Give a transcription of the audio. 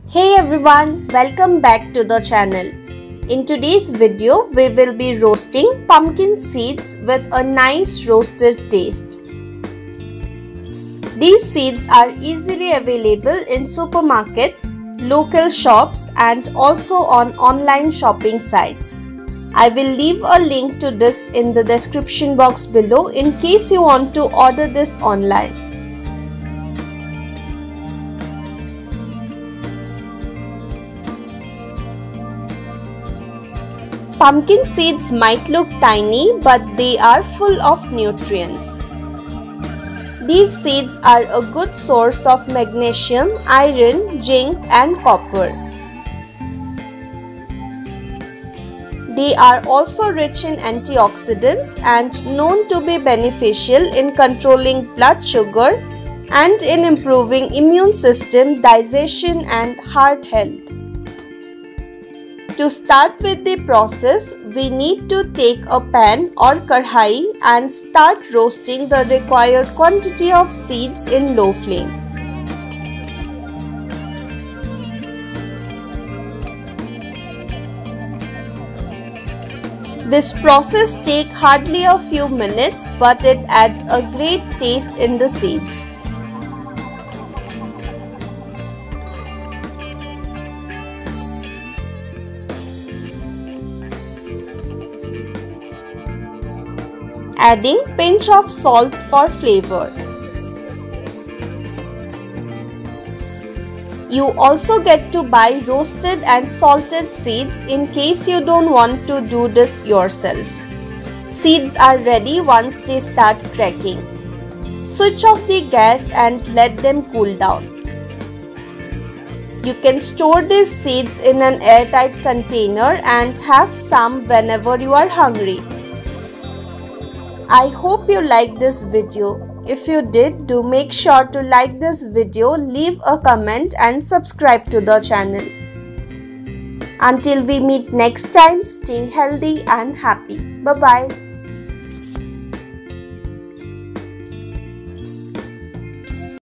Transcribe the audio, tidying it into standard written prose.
Hey everyone, welcome back to the channel. In today's video, we will be roasting pumpkin seeds with a nice roasted taste. These seeds are easily available in supermarkets, local shops and also on online shopping sites. I will leave a link to this in the description box below in case you want to order this online. Pumpkin seeds might look tiny, but they are full of nutrients. These seeds are a good source of magnesium, iron, zinc and copper. They are also rich in antioxidants and known to be beneficial in controlling blood sugar and in improving immune system, digestion and heart health. To start with the process, we need to take a pan or kadhai and start roasting the required quantity of seeds in low flame. This process takes hardly a few minutes, but it adds a great taste in the seeds. Adding pinch of salt for flavor. You also get to buy roasted and salted seeds in case you don't want to do this yourself. Seeds are ready once they start cracking. Switch off the gas and let them cool down. You can store these seeds in an airtight container and have some whenever you are hungry. I hope you liked this video. If you did, do make sure to like this video, leave a comment and subscribe to the channel. Until we meet next time, stay healthy and happy. Bye-bye.